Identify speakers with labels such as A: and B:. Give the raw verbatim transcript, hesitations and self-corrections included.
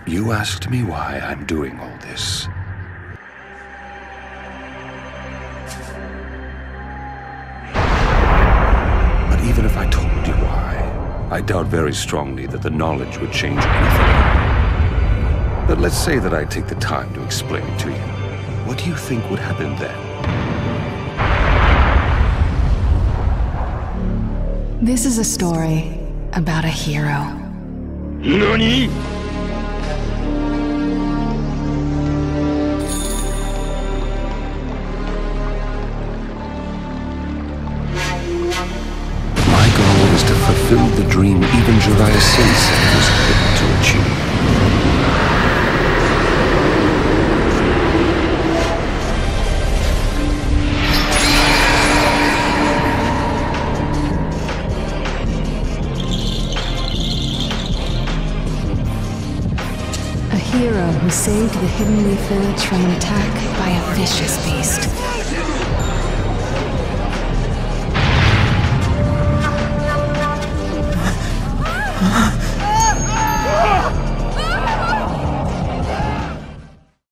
A: You asked me why I'm doing all this. But even if I told you why, I doubt very strongly that the knowledge would change anything. But let's say that I take the time to explain it to you. What do you think would happen then?
B: This is a story about a hero.
C: NANI?!
A: My goal is to fulfill the dream even Jiraiya Sensei was hoping to achieve.
B: A hero who saved the Hidden Leaf Village from an attack by a vicious beast.
D: Huh?